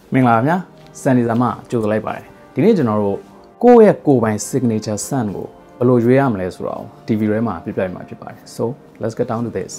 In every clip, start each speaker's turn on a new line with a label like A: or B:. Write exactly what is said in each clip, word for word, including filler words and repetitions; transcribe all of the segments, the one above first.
A: မင်္ဂလာပါဗျာစံဒီဇာမကြိုဆိုလိုက်ပါတယ်ဒီနေ့ကျွန်တော်တို့ကိုယ့်ရဲ့ကိုယ်ပိုင် signature scent ကိုဘယ်လိုရွေးရမလဲဆိုတာကို T V ထဲမှာပြပြမှာဖြစ်ပါတယ် so let's get down to this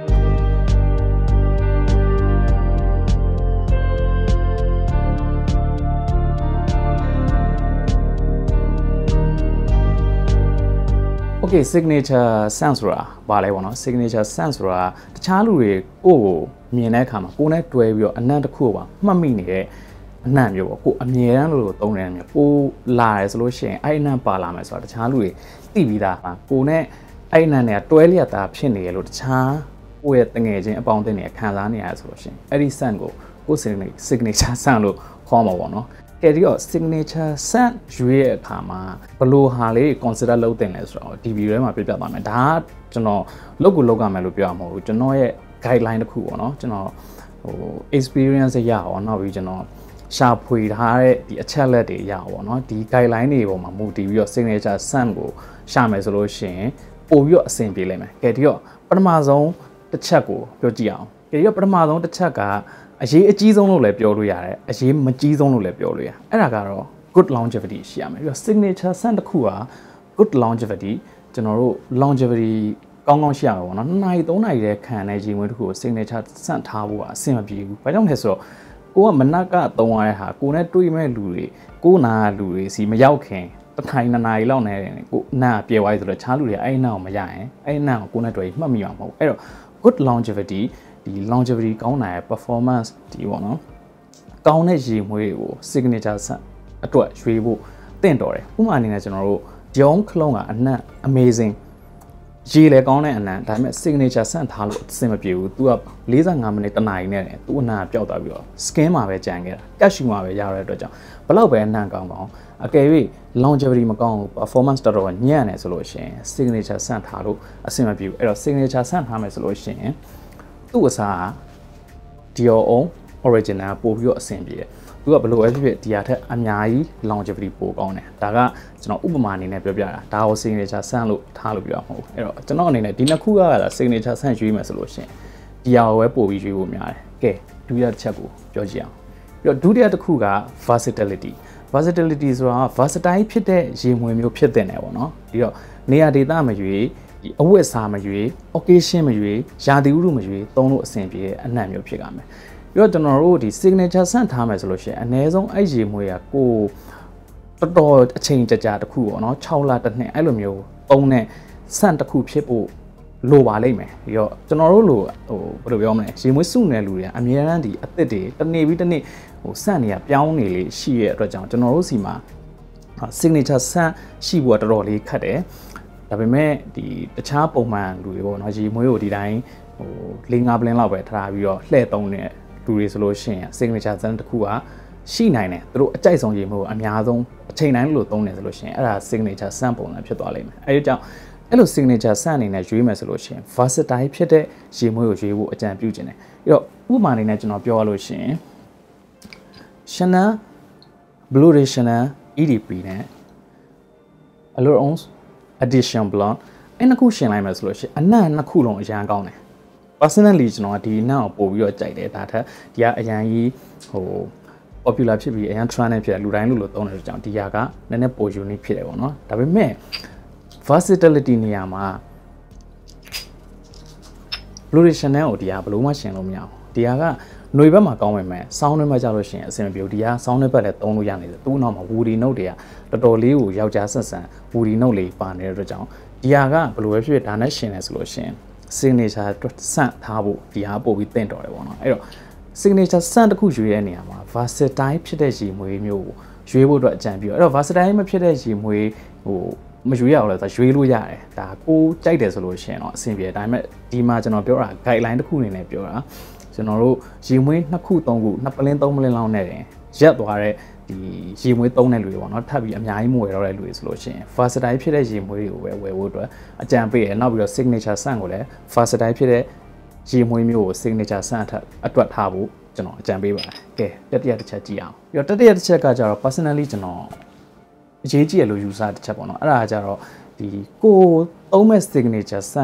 A: okay signature scent ဆိုတာဘာလဲပေါ့နော် signature scent ဆိုတာတခြားလူတွေကိုယ့်ကိုမြင်တဲ့အခါမှာကိုယ်နဲ့တွဲပြီးတော့အနံ့တစ်ခုကိုပါမှတ်မိနေတဲ့အနံ့မျိုးပေါ့ကိုအမြဲတမ်းလို့သုံးနေတယ်မျိုးကိုလာတယ်ဆိုလို့ရှိရင်အဲ့အနံ့ပါလာမယ်ဆိုတာတခြားလူတွေသိပြီးသားပါကိုနဲ့အဲ့အနံ့တွေကတွဲလျက်သားဖြစ်နေရလို့တခြားကိုရဲ့တငယ်ချင်းအပေါင်းအသင်းတွေခံစားနေရတယ်ဆိုလို့ရှိရင်အဲ့ဒီ scent ကိုကို signature scent လို့ခေါ်မှာပေါ့နော်ကဲဒီတော့ signature scent ရွေးရဲ့အခါမှာဘယ်လိုဟာလေး consider လုပ်တင်လဲဆိုတော့ T V ထဲမှာပြပြပါမယ်ဒါကကျွန်တော်လုပ်ကိုလုပ်ရမယ်လို့ပြောရမှာမဟုတ်ဘူးကျွန်တော်ရဲ့ guideline တစ်ခုပေါ့နော်ကျွန်တော်ဟို experience ရအောင်နောက်ပြီးကျွန်တော်ရှာဖွေထားတဲ့ဒီအချက်လက်တွေရအောင်ပေါ့နော်ဒီ guideline တွေပေါ်မှာမူတည်ပြီးတော့ signature scent ကိုရှာမယ်ဆိုလို့ရှိရင်ပို့ပြီးတော့အဆင်ပြေလိမ့်မယ်ကဲဒီတော့ပထမဆုံးတစ်ချက်ကိုပြောကြည့်အောင်ကဲဒီတော့ပထမဆုံးတစ်ချက်ကအရေးအကြီးဆုံးလို့လည်းပြောလို့ရတယ်အရေးမကြီးဆုံးလို့လည်းပြောလို့ရတယ်အဲ့ဒါကတော့ good longevity ရှိရမယ်ပြီးတော့ signature scent တစ်ခုက good longevity ကျွန်တော်တို့ longevity ကောင်းကောင်းရှိရမှာပေါ့နော်နှစ်နာရီသုံးနာရီတည်းခံတဲ့ရေမွေးတစ်ခုကို signature scent ထားဖို့ကအဆင်မပြေဘူးဘာကြောင့်လဲဆိုတော့ကိုကမနက်ကသုံးရတဲ့ဟာကိုနဲ့တွေ့မဲ့လူတွေကိုနာလူတွေစီမရောက်ခင်တစ်ထိုင်နှစ်နာရီလောက်နဲ့ကိုနာပြေသွားပြီဆိုတော့ခြားလူတွေအဲ့နာကိုမရရင်အဲ့နာကိုကိုနဲ့တွေ့မှတ်မိမှာမဟုတ်အဲ့တော့ good longevityဒီ longevity ကောင်းတဲ့ performance ဒီပေါ့နော်ကောင်းတဲ့ရေမွေးတွေကို signature scent အတွက်ရွေးဖို့တင့်တော်တယ်ဥပမာအနေနဲ့ကျွန်တော်တို့ဂျုံခလုံးကအနံ့ amazing ရေလေကောင်းတဲ့အနံ့ဒါပေမဲ့ signature scent ထားလို့အဆင်မပြေဘူး तू က၄၅မိနစ်တနာရီနဲ့သူ့အနံ့ပျောက်သွားပြီးတော့ skin မှာပဲကြံခဲ့တာကတ်ရှူမှာပဲရတဲ့အတွက်ကြောင့်ဘလောက်ပဲအနံ့ကောင်းကောင်းအကယ်၍ longevity မကောင်းဘူး performance တော်တော်ညံ့နေဆိုလို့ရှိရင် signature scent ထားလို့အဆင်မပြေဘူးအဲ့တော့ signature scent ထားမယ်ဆိုလို့ရှိရင်သူ့အစားဒီyour own original ပို့ပြီးတော့အဆင်ပြေတယ်သူကဘယ်လိုပဲဖြစ်ဖြစ်ဒီဟာထက်အများကြီး longevity ပိုကောင်းတယ်ဒါကကျွန်တော်ဥပမာအနေနဲ့ပြောပြတာဒါကို signature scent လို့ထားလို့ပြောမှာမဟုတ်ဘူးအဲ့တော့ကျွန်တော်အနေနဲ့ဒီနှစ်ခုကက signature scent ရွေးမယ်ဆိုလို့ရှိရင်ဒီဟာကိုပဲပို့ပြီးရွေးဖို့များတယ်ကဲဒုတိယတစ်ချက်ကိုပြောကြည့်အောင်ပြီးတော့ဒုတိယတစ်ခုက versatility versatility ဆိုတာ versatile ဖြစ်တဲ့ရေမွေမျိုးဖြစ်တဲ့နယ်ပေါ့နော်ပြီးတော့နေရာဒေသမရွေးဒီအဝတ်အစားမရွေး occasion မရွေးရာသီဥတုမရွေးသုံးလို့အဆင်ပြေတဲ့အနံ့မျိုးဖြစ်ကြမယ်ပြီးတော့ကျွန်တော်တို့ဒီ signature scent ထားမယ်ဆိုလို့ရှိရင်အနည်းဆုံးအဲ့ရေမွေးကကိုတော်တော်အချိန်ကြာကြာတစ်ခုပေါ့နော်၆လတစ်နှစ်အဲ့လိုမျိုးသုံးတဲ့ scent တစ်ခုဖြစ်ဖို့လိုပါလိမ့်မယ်ပြီးတော့ကျွန်တော်တို့လိုဟိုဘယ်လိုပြောမလဲရေမွေးစုနေတဲ့လူတွေကအများအားဒီအသစ်တွေတစ်နေ့ပြီးတစ်နေ့ဟို scent တွေကပြောင်းနေလေရှိရဲ့အတွက်ကြောင့်ကျွန်တော်တို့စီမှာ signature scent ရှိဖို့တော်တော်လေးခက်တယ်ဒါပေမဲ့ဒီတခြားပုံမှန်လူတွေပေါ့နော်ရေမွေးကိုဒီတိုင်းဟို၄၅ပလင်းလောက်ပဲထားပြီးတော့လှည့်သုံးနေလူတွေဆိုလို့ရှိရင် signature scent တစ်ခုကရှိနိုင်တယ်သူတို့အကြိုက်ဆုံးရေမွေးကိုအများဆုံးအချိန်တိုင်းလို့သုံးနေဆိုလို့ရှိရင်အဲ့ဒါ signature scent ပုံစံဖြစ်သွားလိမ့်မယ်အဲဒီကြောင့်အဲ့လို signature scent အနေနဲ့ရွေးမယ်ဆိုလို့ရှိရင် versatile ဖြစ်တဲ့ရေမွေးကိုရွေးဖို့အကြံပြုခြင်းတယ်အဲ့တော့ဥပမာအနေနဲ့ကျွန်တော်ပြောရလို့ရှိရင် Chanel Blue de Chanel E D P နဲ့ Allure Onze Edition Blonde အဲ့နှစ်ခုရှင်လိုက်မယ်ဆိုလို့ရှိရင်အနံ့နှစ်ခုလုံးအရန်ကောင်းတယ် personally ကျွန်တော်ကဒီအနံ့ကိုပို့ပြီးတော့ကြိုက်တယ်ဒါထက်ဒီကအရန်ကြီးဟို popular ဖြစ်ပြီးအရန် trend နဲ့ဖြစ်တယ်လူတိုင်းလို့လို့သုံးတယ်ဆိုတော့ဒီဟာကနည်းနည်းပို unique ဖြစ်တယ်ပေါ့နော်ဒါပေမဲ့ versatility နေရာမှာ Blue de Chanel ကိုဒီဟာဘယ်လို့မှရှင်လို့မရဘူးဒီဟာကຫນွေဘက်မှာကောင်းပေမဲ့စောင်းထဲမှာကြာလို့ရှိရင်အဆင်မပြေဘူးဒီဟာစောင်းထဲဘက်လည်းသုံးလို့ရနေတယ်သူ့နောက်မှာ woody note တွေကတော်တော်လေးကိုယောက်ျားဆက်ဆံ woody note လေးပါနေတဲ့အတွက်ကြောင့်ဒီဟာကဘယ်လိုပဲဖြစ်ဖြစ်ဒါနဲ့ရှင်နေဆိုလို့ရှိရင် signature scent ထားဖို့ဒီဟာပို့ပြီးတင့်တော်တယ်ပေါ့နော်အဲ့တော့ signature scent တစ်ခုရွေးတဲ့နေရာမှာ versatile ဖြစ်တဲ့ရေမွေးမျိုးကိုရွေးဖို့အတွက်အကြံပြုအဲ့တော့ versatile မဖြစ်တဲ့ရေမွေးဟိုမရွေးရအောင်လဲဆိုရွေးလို့ရတယ်ဒါကိုကြိုက်တယ်ဆိုလို့ရှိရင်တော့အဆင်ပြေဒါပေမဲ့ဒီမှာကျွန်တော်ပြောတာ guideline တစ်ခုအနေနဲ့ပြောတာကျွန်တော်တို့ရေမွေးနှစ်ခုသုံးခုနှစ်ပလင်းသုံးပလင်းလောက်နဲ့တင်ရက်သွားတဲ့ဒီရေမွေးသုံးတဲ့လူတွေပေါ့နော်ထပ်ပြီးအများကြီးမဝယ်တော့တဲ့လူတွေဆိုလို့ရှိရင် versatile ဖြစ်တဲ့ရေမွေးတွေကိုပဲဝယ်ဖို့အတွက်အကြံပေးရနောက်ပြီးတော့ signature scent ကိုလည်း versatile ဖြစ်တဲ့ရေမွေးမျိုးကို signature scent အတွက်ထားဖို့ကျွန်တော်အကြံပေးပါတယ်ကဲတတိယတစ်ချက်ကြည့်အောင်ပြီးတော့တတိယတစ်ချက်ကကျတော့ personally ကျွန်တော်အရေးကြီးရလို့ user တစ်ချက်ပေါ့နော်အဲ့ဒါကကျတော့ဒီကိုသုံးမဲ့ signature scent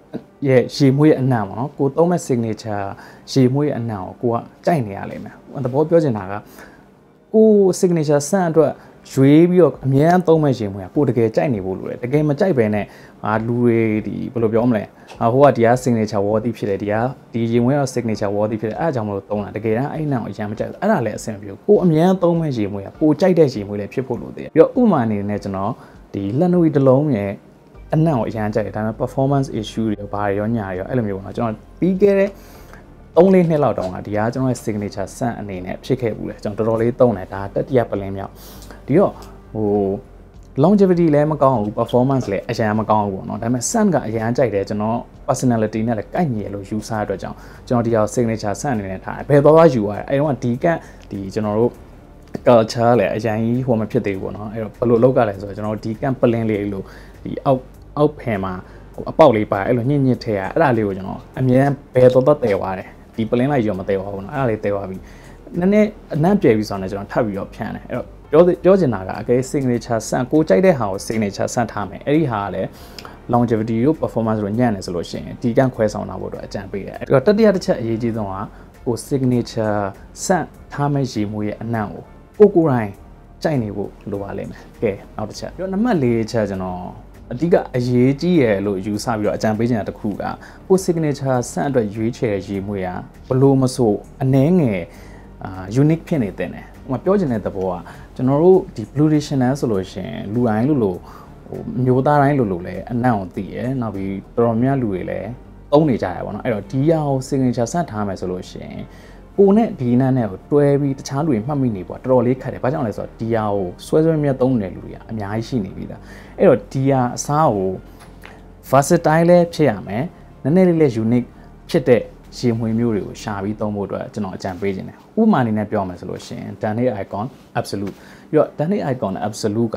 A: ရဲ့ရေမွေးအနံ့ပေါ့နော်ကိုသုံးမဲ့ signature ရေမွေးအနံ့ကိုကိုကကြိုက်နေရလိမ့်မယ်သဘောပြောချင်တာကကို signature ဆန့်အတွက်ရွေးပြီးတော့အများအားသုံးမဲ့ရေမွေးကကိုတကယ်ကြိုက်နေဖို့လိုတယ်တကယ်မကြိုက်ပဲနဲ့ဟာလူတွေဒီဘယ်လိုပြောမလဲဟိုကဒီက signature worthy ဖြစ်တယ်ဒီကဒီရေမွေးက signature worthy ဖြစ်တယ်အဲ့အကြောင်းမလို့သုံးတာတကယ်တမ်းအဲ့နံ့ကိုအရင်မကြိုက်ဘူးအဲ့ဒါလည်းအဆင်ပြေကိုအများသုံးမဲ့ရေမွေးကကိုကြိုက်တဲ့ရေမွေးလည်းဖြစ်ဖို့လိုသေးတယ်ပြီးတော့ဥပမာအနေနဲ့ကျွန်တော်ဒီလက်နွေတစ်လုံးရဲ့အနံ့ကိုအရင်ကြိုက်တယ်ဒါပေမဲ့ performance issue တွေဘာတွေရောညာတွေရောအဲ့လိုမျိုးပေါ့နော်ကျွန်တော်ပြီးခဲ့တဲ့သုံးလေးနှစ်လောက်တောင်ကဒီကကျွန်တော်ရဲ့ signature ဆန့်အနေနဲ့ဖြစ်ခဲ့ဘူးလေကျွန်တော်တော်တော်လေးသုံးတယ်ဒါတတိယပလင်းမြောက်ဒီတော့ဟို longevity လည်းမကောင်းဘူး performance လည်းအရင်မကောင်းဘူးပေါ့နော်ဒါပေမဲ့ sun ကအရင်ကြိုက်တယ်ကျွန်တော် personality နဲ့လည်းကိုက်ညီရလို့ယူဆရတဲ့အတွက်ကြောင့်ကျွန်တော်ဒီဟာ signature sun အနေနဲ့ထားတယ်ဘယ်သွားသွားယူရတယ်အဲ့တော့ဒီကဒီကျွန်တော်တို့ culture လည်းအရင်ကြီးဟိုမဖြစ်သေးဘူးပေါ့နော်အဲ့တော့ဘယ်လိုလုပ်ကြလဲဆိုတော့ကျွန်တော်ဒီကပလင်းလေးလို့ဒီအောက်အောက်ဖယ်မှာအပေါက်လေးပါအဲ့လိုညှစ်ညှစ်ထဲရအဲ့ဒါလေးကိုကျွန်တော်အမြဲဘယ်သွားသွားတည်သွားတယ်ဒီပလင်းလိုက်ရောမတည်သွားဘူးနော်အဲ့ဒါလေးတည်သွားပြီနည်းနည်းအနံ့ပြဲပြီးဆိုတော့ကျွန်တော်ထပ်ပြီးတော့ဖြန်းတယ်အဲ့တော့ပြောပြောချင်တာကအကဲ signature ဆန့်ကိုကြိုက်တဲ့ဟာကို signature ဆန့်ထားမယ်အဲ့ဒီဟာကလည်း longevity တို့ performance တို့ညံ့နေဆိုလို့ရှိရင်ဒီကန့်ခွဲဆောင်တာဖို့အတွက်အကြံပေးတယ်အဲ့တော့တတိယတစ်ချက်အရေးကြီးဆုံးကကို signature ဆန့်ထားမဲ့ရေမွေးရဲ့အနံ့ကိုကိုကိုယ်တိုင်ကြိုက်နေဖို့လိုပါလိမ့်မယ်ကဲနောက်တစ်ချက်ပြီးတော့နံပါတ်၄ချက်ကျွန်တော်အဓိကအရေးကြီးရလို့ယူဆပြီးတော့အကြံပေးချင်တာတစ်ခုကကို signature ဆန့်အတွက်ရွေးချယ်ရေမွေးရဘလို့မဆိုအနှဲငယ်အာ unique ဖြစ်နေတယ်။ဟိုပြောချင်တဲ့သဘောကကျွန်တော်တို့ဒီ blue traditional ဆိုလို့ရှိရင်လူတိုင်းလို့လို့ဟိုမျိုးသားတိုင်းလို့လို့လည်းအနံ့ကိုသိရ။နောက်ပြီးတော်တော်များလူတွေလည်းသုံးနေကြရပါတော့။အဲ့တော့ဒီဟာကို signature ဆန့်ထားမယ်ဆိုလို့ရှိရင်ကိုနဲ့ဒီနန်းနဲ့ကိုတွဲပြီးတခြားလူတွေမှတ်မိနေပေါ့တော်တော်လေးခက်တယ်။ဘာကြောင့်လဲဆိုတော့ဒီဟာကိုဆွဲဆွဲမြတ်သုံးနေတဲ့လူတွေကအများကြီးရှိနေပြီလား။အဲ့တော့ဒီဟာအစားကို versatile လည်းဖြစ်ရမယ်။နည်းနည်းလေးလည်း unique ဖြစ်တဲ့ရေမွေးမျိုးတွေကိုရှာပြီးသုံးဖို့အတွက်ကျွန်တော်အကြံပေးခြင်းတယ်ဥပမာအနေနဲ့ပြောမယ်ဆိုလို့ရှိရင် Danny icon absolute ပြီးတော့ Danny icon absolute က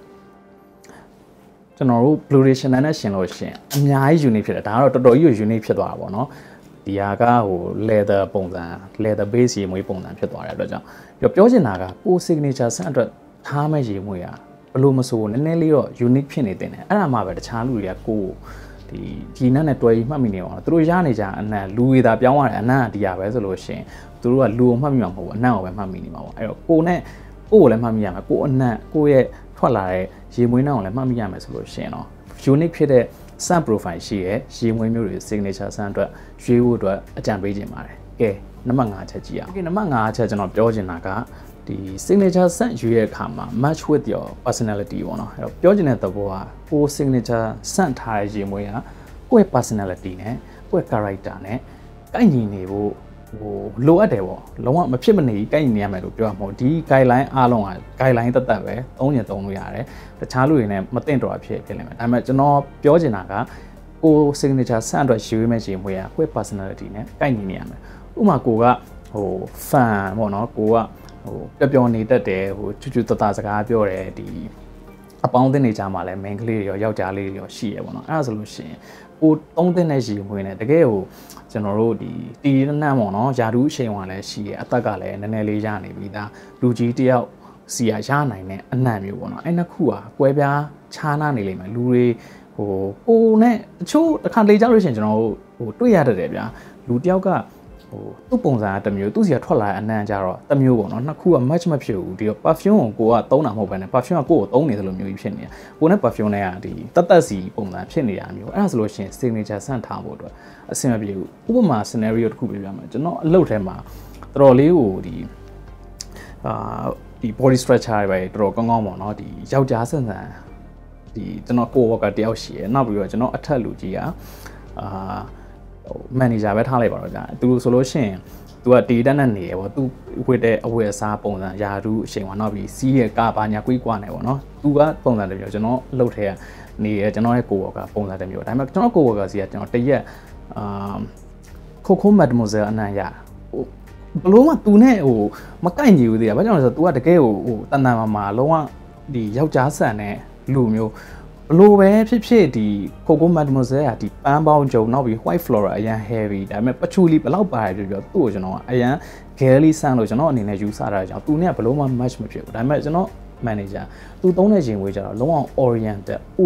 A: ကျွန်တော်တို့ blue traditional နဲ့ရှင်လို့ရှိရင်အများကြီး unique ဖြစ်တယ်ဒါကတော့တော်တော်ကြီး unique ဖြစ်သွားတာပေါ့နော်ဒီဟာကဟို leather ပုံစံ leather base ရေမွေးပုံစံဖြစ်သွားတဲ့အတွက်ကြောင့်ပြီးတော့ပြောချင်တာကကို signature ဆန့်အတွက်ထားမဲ့ရေမွေးကဘလို့မဆိုနည်းနည်းလေးတော့ unique ဖြစ်နေတယ်အဲ့ဒါမှပဲတခြားလူတွေကကိုဒီဒီနန်းနဲ့တွဲပြီးမှတ်မိနေအောင်သူတို့ရနေကြအနံ့လူဝေသာပြောင်းရတယ်အနံ့ကဒီရပဲဆိုလို့ရှိရင်သူတို့ကလူကိုမှတ်မိမှာမဟုတ်ဘူးအနံ့ကိုပဲမှတ်မိနေမှာပေါ့အဲ့တော့ကိုနဲ့ကိုကိုလည်းမှတ်မိရမယ်ကိုအနံ့ကိုရဲ့ထွက်လာတဲ့ရေမွေးနှောင်းကိုလည်းမှတ်မိရမယ်ဆိုလို့ရှိရင်တော့ unique ဖြစ်တဲ့ sun profile ရှိရဲ့ရေမွေးမျိုးတွေ signature sun အတွက်ရွေးဖို့အတွက်အကြံပေးခြင်းပါတယ်ကဲနံပါတ်၅ချက်ကြည့်အောင်ကဲနံပါတ်၅ချက်ကျွန်တော်ပြောချင်တာကဒီ signature ဆန့်ရွေးတဲ့အခါမှာ match with your personality ပေါ့နော်အဲ့တော့ပြောချင်တဲ့သဘောကကို signature ဆန့်ထားတဲ့ရေမွေးကကိုယ့်ရဲ့ personality နဲ့ကိုယ့်ရဲ့ character နဲ့ကိုက်ညီနေဖို့ဟိုလိုအပ်တယ်ပေါ့လုံးဝမဖြစ်မနေကိုက်ညီနေရမယ်လို့ပြောရမှာဒီ guideline အားလုံးက guideline တက်တက်ပဲသုံးရင်သုံးလို့ရတယ်တခြားလူတွေနဲ့မသင့်တော်ဖြစ်ဖြစ်လိမ့်မယ်ဒါပေမဲ့ကျွန်တော်ပြောချင်တာကကို signature ဆန့်အတွက်ရွေးမဲ့ရေမွေးကကိုယ့် personality နဲ့ကိုက်ညီနေရမယ်ဥပမာကိုကဟို fan ပေါ့နော်ကိုကဟိုပျော်ပျော်နေတတ်တယ်ဟိုချွတ်ချွတ်တတစကားပြောတယ်ဒီအပေါင်းအသင်းတွေကြားမှာလည်း main ကလေးတွေရောယောက်ျားလေးတွေရောရှိရပေါ့နော်အဲ့ဒါဆိုလို့ရှိရင်ကိုသုံးသင်းတဲ့ရေမွေးနဲ့တကယ်ဟိုကျွန်တော်တို့ဒီတီးနှမ်းပေါ့နော်ယာဒူးအချိန်ကလည်းရှိရအသက်ကလည်းနည်းနည်းလေးရနေပြီဒါလူကြီးတယောက်စီရရနိုင်တဲ့အနံ့မျိုးပေါ့နော်အဲ့နှစ်ခုကကွဲပြားခြားနားနေလိမ့်မယ်လူတွေဟိုကိုနဲ့တချို့တစ်ခါလေကြောက်လို့ရှိရင်ကျွန်တော်တို့ဟိုတွေ့ရတတ်တယ်ဗျာလူတယောက်ကဟိုသူ့ပုံစံကတစ်မျိုးသူ့စီကထွက်လာတဲ့အနံ့ကြတော့တစ်မျိုးပေါ့နော်နှစ်ခုက match မဖြစ်ဘူးဒီတော့ perfume ကိုကိုကသုံးတာမဟုတ်ဘဲနဲ့ perfume ကကိုကိုသုံးနေသလိုမျိုးကြီးဖြစ်နေတာကိုနဲ့ perfume နဲ့ကဒီတတ်တတ်စီပုံစံဖြစ်နေတာမျိုးအဲ့ဒါဆိုလို့ရှိရင် signature ဆန့်ထားဖို့အတွက်အဆင်မပြေဘူးဥပမာ scenario တစ်ခုပြပြမယ်ကျွန်တော်အလုပ်ထဲမှာတော်တော်လေးကိုဒီအာဒီ body structure တွေပဲတော်တော်ကောင်းကောင်းပေါ့နော်ဒီယောက်ျားဆန်ဆန်ဒီကျွန်တော်ကို worker တယောက်ရှိရယ်နောက်ပြီးတော့ကျွန်တော်အထက်လူကြီးကအာmanager ပဲထားလိုက်ပါတော့ကြာသူဆိုလို့ရှိရင်သူကတီတက်နဲ့နေရပေါ့သူဝတ်တဲ့အဝတ်အစားပုံစံယာဒူးအချိန်ကနောက်ပြီးစီးရဲ့ကဘာညာကွေးကွာနေပေါ့နော်သူကပုံစံတစ်မျိုးကျွန်တော်လှုပ်ထဲကနေရကျွန်တော်ရဲ့ကိုဝေါ်ကပုံစံတစ်မျိုးဒါပေမဲ့ကျွန်တော်ကိုဝေါ်ကစီကကျွန်တော်တရက်အာခိုခိုမတ်မိုဇယ်အနံ့ရဟိုဘလို့မှသူနဲ့ဟိုမကိုက်ညီဘူးသေးတာဘာကြောင့်လဲဆိုတော့ तू ကတကယ်ဟိုဟိုတန်တန်မာမာလုံးဝဒီယောက်ျားဆန်တဲ့လူမျိုးဘလို့ပဲဖြစ်ဖြစ်ဒီခိုကိုမတ်မိုဇယ်ကဒီပန်းပေါင်းကြုံနောက်ပြီး white flora အရန် heavy ဒါပေမဲ့ပချူလီဘလောက်ပါတယ်ပြောပြောသူ့ကိုကျွန်တော်ကအရန် girly ဆန်လို့ကျွန်တော်အနေနဲ့ယူဆတာကြောင့်သူနဲ့ဘလို့မှ match မဖြစ်ဘူးဒါပေမဲ့ကျွန်တော် manager သူသုံးတဲ့ချိန်ဝေးကြတော့လုံးဝ oriented ဥ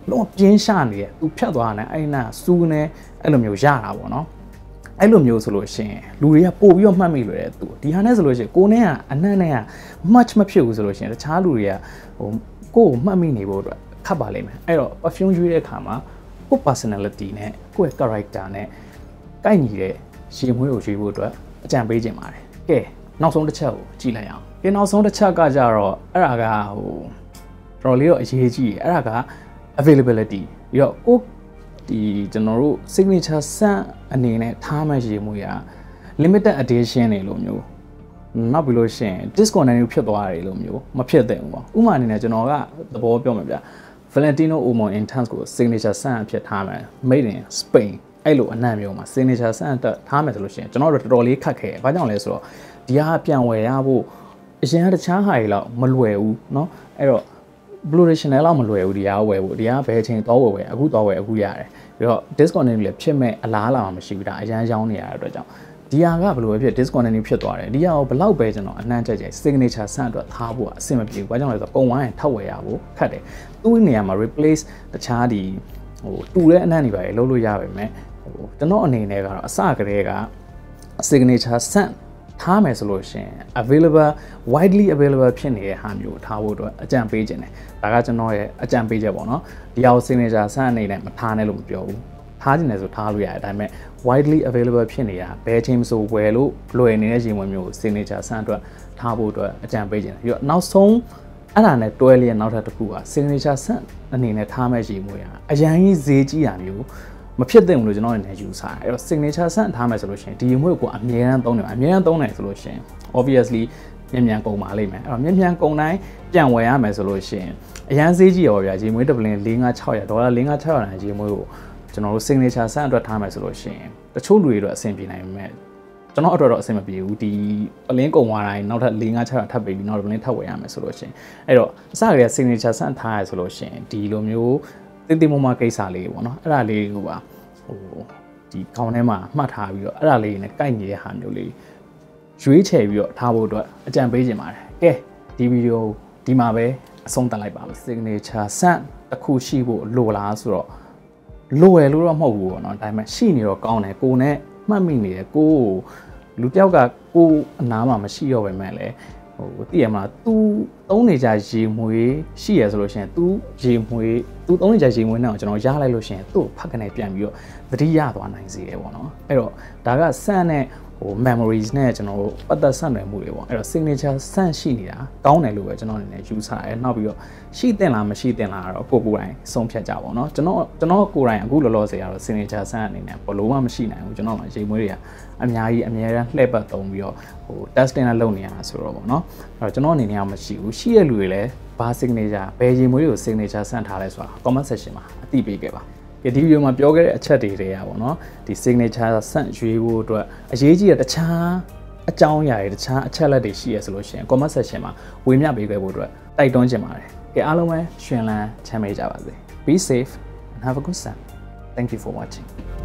A: လုံးဝပြင်းရှာနေတယ်သူဖြတ်သွားတယ်အဲ့နာစူးနေအဲ့လိုမျိုးရတာပေါ့နော်အဲ့လိုမျိုးဆိုလို့ရှိရင်လူတွေကပို့ပြီးတော့မှတ်မိလို့ရတယ်သူဒီဟာနဲ့ဆိုလို့ရှိရင်ကိုနဲ့ကအနံ့နဲ့က much မဖြစ်ဘူးဆိုလို့ရှိရင်တခြားလူတွေကဟိုကိုကိုမှတ်မိနေဖို့အတွက်ခက်ပါလိမ့်မယ်အဲ့တော့ perfume ရွေးတဲ့အခါမှာကို personality နဲ့ကိုယ့်ရဲ့ character နဲ့ကိုက်ညီတဲ့ရေမွေးကိုရွေးဖို့အတွက်အကြံပေးခြင်းပါတယ်ကဲနောက်ဆုံးတစ်ချက်ကိုကြည့်လိုက်အောင်ကဲနောက်ဆုံးတစ်ချက်ကကြတော့အဲ့ဒါကဟိုတော်လေးတော့အရေးကြီးတယ်အဲ့ဒါက availability ပြီးတော့ကိုဒီကျွန်တော်တို့ signature scent အနေနဲ့ထားမှရေမွေးရ limited edition တွေလိုမျိုးနောက်ပြီးလို့ရှိရင် discontinue ဖြစ်သွားတယ်လို့မျိုးမဖြစ်သင့်ဘူးပေါ့ဥပမာအနေနဲ့ကျွန်တော်ကသဘောပြောမှာဗျ Valentino Uomo Intense ကို signature scent အဖြစ်ထားမယ် made in Spain အဲ့လိုအနံ့မျိုးမှာ signature scent တက်ထားမယ်ဆိုလို့ရှိရင်ကျွန်တော်တို့တော်တော်လေးခက်ခဲဘာကြောင့်လဲဆိုတော့ဒီဟာပြန်ဝယ်ရဖို့အရင်ကတခြားဟာတွေလောက်မလွယ်ဘူးเนาะအဲ့တော့ Blue Chanel လောက်မလွယ်ဘူးဒီဟာဝယ်ဖို့ဒီဟာဘယ်အချိန်တော့ဝယ်ဝယ်အခုတော့ဝယ်အခုရတယ်ပြီးတော့ discontinue လည်းဖြစ်မဲ့အလားအလာမှမရှိဘူးဒါအရန်ရောင်းနေရတဲ့အတွက်ကြောင့်ဒီဟာကဘယ်လိုပဲဖြစ် discontinue ဖြစ်သွားတယ်ဒီဟာကိုဘယ်လောက်ပဲကျွန်တော်အနှံ့ကြိုက်ကြိုက် signature scent အတွက်ထားဖို့အဆင်မပြေဘူးဘာကြောင့်လဲဆိုတော့ပုံဝိုင်းရင်ထောက်ဝယ်ရဖို့ခက်တယ်သူ့နေရာမှာ replace တခြားဒီဟိုတူတဲ့အနှံ့တွေပါလေလုပ်လို့ရပါမယ်ဟိုကျွန်တော်အနေနဲ့ကတော့အစကတည်းက signature scent ထားမယ်ဆိုလို့ရှိရင် available widely available ဖြစ်နေတဲ့ဟာမျိုးထားဖို့အတွက်အကြံပေးခြင်းတယ်ဒါကကျွန်တော်ရဲ့အကြံပေးချက်ပေါ့နော်ဒီဟာကို signature scent အနေနဲ့မထားနဲ့လို့မပြောဘူးထားခြင်းတယ်ဆိုထားလို့ရတယ်ဒါပေမဲ့ widely available ဖြစ်နေတာဘယ်ချိန်ဆိုဝယ်လို့လွယ်နေတဲ့ရေမွေးမျိုးကို signature scent အတွက်ထားဖို့အတွက်အကြံပေးခြင်းတယ်ပြီးတော့နောက်ဆုံးအဲ့ဒါနဲ့တွဲလျက်နောက်ထပ်တစ်ခုက signature scent အနေနဲ့ထားမဲ့ရေမွေးရအရန်ကြီးဈေးကြီးတာမျိုးမဖြစ်သင့်ဘူးလို့ကျွန်တော်အနေနဲ့ယူဆတယ်အဲ့တော့ signature scent ထားမယ်ဆိုလို့ရှိရင်ဒီရေမွေးကိုအမြဲတမ်းသုံးတယ်အမြဲတမ်းသုံးတယ်ဆိုလို့ရှိရင် obviously မြန်မြန်ကုန်ပါလိမ့်မယ်အဲ့တော့မြန်မြန်ကုန်တိုင်းပြန်ဝယ်ရမယ်ဆိုလို့ရှိရင်အရန်ဈေးကြီးရောဗျာရေမွေးတစ်ပလင်၄၅၆၀၀ဒေါ်လာ၄၅၆၀၀တန်ရေမွေးကိုကျွန်တော်တို့ signature scent အတွက်ထားမယ်ဆိုလို့ရှိရင်တချို့လူတွေတော့အဆင်ပြေနိုင်ပေမဲ့ကျွန်တော်အတွက်တော့အဆင်မပြေဘူးဒီပလင်းကုန်သွားတိုင်းနောက်ထပ်၄၅၆၀၀ထပ်ပေးပြီးနောက်ပလင်းထပ်ဝယ်ရမယ်ဆိုလို့ရှိရင်အဲ့တော့အစကတည်းက signature scent ထားရဆိုလို့ရှိရင်ဒီလိုမျိုးတင်းတင်းမမကိစ္စလေးပေါ့နော်အဲ့ဒါလေးကိုပါဟိုဒီခေါင်းထဲမှာမှတ်ထားပြီးတော့အဲ့ဒါလေးနဲ့ကိုက်နေတဲ့ဟာမျိုးလေးရွေးချယ်ပြီးတော့ထားဖို့အတွက်အကြံပေးခြင်းပါတယ်ကဲဒီဗီဒီယိုဒီမှာပဲအဆုံးသတ်လိုက်ပါမယ် signature scent တစ်ခုရှိဖို့လိုလားဆိုတော့လိုရလို့တော့မဟုတ်ဘူးပေါ့နော်ဒါပေမဲ့ရှိနေတော့ကောင်းတယ်ကိုနဲ့မှတ်မိနေတယ်ကိုလူတယောက်ကကိုအနားမှာမရှိတော့ပဲမဲ့လေဟိုသိရမလား तू သုံးနေကြရေမွေးရှိရဆိုလို့ရှိရင် तू ရေမွေး तू သုံးနေကြရေမွေးနဲ့ကျွန်တော်ရလိုက်လို့ရှိရင်သူ့ဖက်ကနေပြန်ပြီးတော့သတိရသွားနိုင်စေတယ်ပေါ့နော်အဲ့တော့ဒါကစန့်နဲ့ဟို memories နဲ့ကျွန်တော်ပတ်သက်ဆက်နွယ်မှုတွေပေါ့အဲ့တော့ signature စန့်ရှိနေတာကောင်းတယ်လို့ပဲကျွန်တော်အနေနဲ့ယူဆတယ်နောက်ပြီးတော့ရှိတင်လားမရှိတင်လားတော့ကိုကိုယ်တိုင်ဆုံးဖြတ်ကြပါတော့เนาะကျွန်တော်ကျွန်တော်ကိုယ်တိုင်အခုလောလောဆယ်ကတော့ signature စန့်အနေနဲ့ဘလို့မှမရှိနိုင်ဘူးကျွန်တော်ကရေမွေးတွေကအများကြီးအများကြီးလှည့်ပတ်သုံးပြီးတော့ဟို testing နဲ့လုပ်နေရတာဆိုတော့ပေါ့เนาะအဲ့တော့ကျွန်တော်အနေနဲ့ကမရှိဘူးရှိတဲ့လူတွေလည်းဘာ signature ဘယ်ရေမွေးတွေကို signature စန့်ထားလဲဆိုတာ comment section မှာအသိပေးခဲ့ပါဒီဗီဒီယိုမှာပြောခဲ့တဲ့အချက်တွေတွေကပေါ့နော်ဒီ signature scent ရွေးဖို့အတွက်အရေးကြီးတဲ့တခြားအကြောင်းအရာတွေတခြားအချက်လက်တွေရှိရဆိုလို့ရှိရင် comment section မှာဝေမျှပေးခဲ့ဖို့အတွက်တိုက်တွန်းချင်ပါတယ်ကြည့်အားလုံးပဲရှင်လန်းချမ်းမြေ့ကြပါစေ be safe and have a good sun thank you for watching